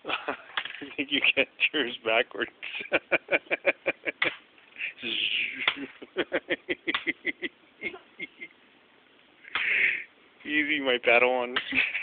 I think you get yours backwards. Easy, my Padawan.